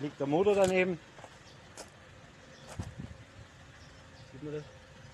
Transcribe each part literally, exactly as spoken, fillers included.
liegt der Motor daneben. Sieht man das?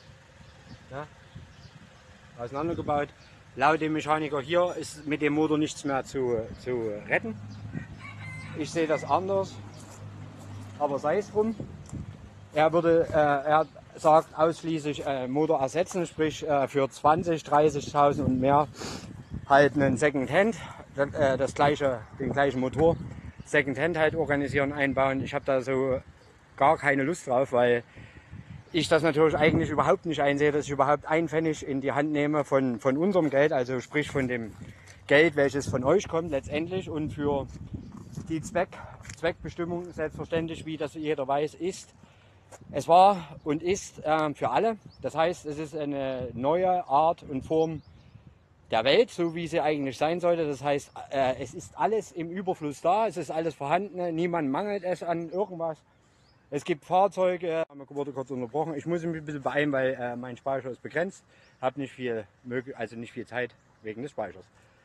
Ja. Auseinandergebaut. Laut dem Mechaniker hier ist mit dem Motor nichts mehr zu, zu retten. Ich sehe das anders, aber sei es drum. Er, würde, äh, er sagt ausschließlich äh, Motor ersetzen, sprich äh, für zwanzigtausend, dreißigtausend und mehr halt einen Secondhand, das, äh, das gleiche, den gleichen Motor Secondhand halt organisieren, einbauen. Ich habe da so gar keine Lust drauf, weil ich das natürlich eigentlich überhaupt nicht einsehe, dass ich überhaupt einen Pfennig in die Hand nehme von, von unserem Geld, also sprich von dem Geld, welches von euch kommt letztendlich, und für die Zweck, Zweckbestimmung selbstverständlich, wie das jeder weiß, ist, es war und ist äh, für alle. Das heißt, es ist eine neue Art und Form der Welt, so wie sie eigentlich sein sollte. Das heißt, äh, es ist alles im Überfluss da, es ist alles vorhanden, niemand mangelt es an irgendwas. Es gibt Fahrzeuge, wurde kurz unterbrochen. Ich muss mich ein bisschen beeilen, weil äh, mein Speicher ist begrenzt. Habe nicht viel, also nicht viel Zeit wegen des Speichers.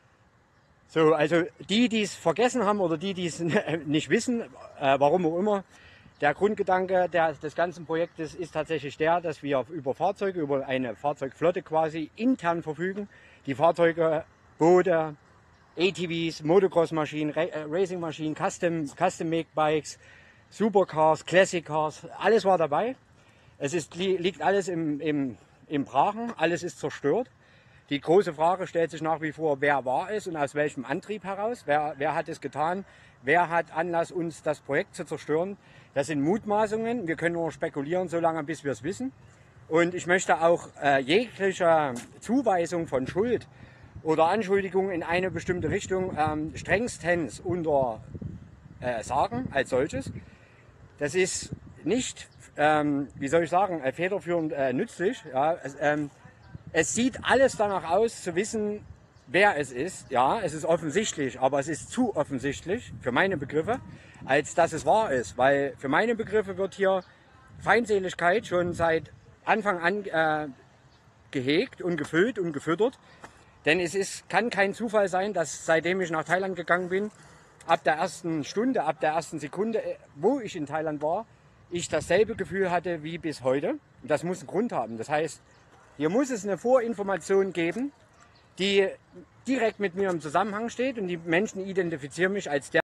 So, also die, die es vergessen haben oder die, die es nicht wissen, äh, warum auch immer, der Grundgedanke der, des ganzen Projektes ist tatsächlich der, dass wir über Fahrzeuge, über eine Fahrzeugflotte quasi intern verfügen. Die Fahrzeuge, Boote, A T Vs, Motocross-Maschinen, Racing-Maschinen, Custom, Custom-Make-Bikes, Supercars, Classic Cars, alles war dabei. Es ist, liegt alles im, im, im Brachen, alles ist zerstört. Die große Frage stellt sich nach wie vor, wer war es und aus welchem Antrieb heraus? Wer, wer hat es getan? Wer hat Anlass, uns das Projekt zu zerstören? Das sind Mutmaßungen. Wir können nur spekulieren, solange bis wir es wissen. Und ich möchte auch äh, jegliche Zuweisung von Schuld oder Anschuldigung in eine bestimmte Richtung ähm, strengstens unter äh, sagen als solches. Das ist nicht, ähm, wie soll ich sagen, federführend äh, nützlich. Ja, es, ähm, es sieht alles danach aus, zu wissen, wer es ist. Ja, es ist offensichtlich, aber es ist zu offensichtlich für meine Begriffe, als dass es wahr ist. Weil für meine Begriffe wird hier Feindseligkeit schon seit Anfang an äh, gehegt und gefüllt und gefüttert. Denn es ist, kann kein Zufall sein, dass seitdem ich nach Thailand gegangen bin, ab der ersten Stunde, ab der ersten Sekunde, wo ich in Thailand war, ich dasselbe Gefühl hatte wie bis heute. Und das muss einen Grund haben. Das heißt, hier muss es eine Vorinformation geben, die direkt mit mir im Zusammenhang steht, und die Menschen identifizieren mich als der,